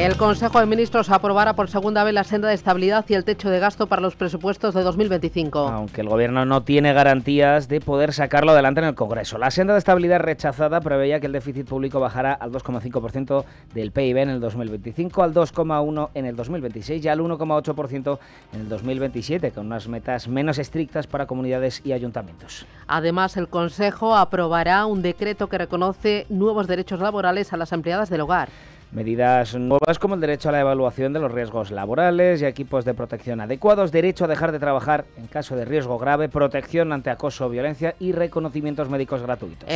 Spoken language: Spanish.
El Consejo de Ministros aprobará por segunda vez la senda de estabilidad y el techo de gasto para los presupuestos de 2025. Aunque el Gobierno no tiene garantías de poder sacarlo adelante en el Congreso. La senda de estabilidad rechazada preveía que el déficit público bajara al 2,5% del PIB en el 2025, al 2,1% en el 2026 y al 1,8% en el 2027, con unas metas menos estrictas para comunidades y ayuntamientos. Además, el Consejo aprobará un decreto que reconoce nuevos derechos laborales a las empleadas del hogar. Medidas nuevas como el derecho a la evaluación de los riesgos laborales y equipos de protección adecuados, derecho a dejar de trabajar en caso de riesgo grave, protección ante acoso o violencia y reconocimientos médicos gratuitos.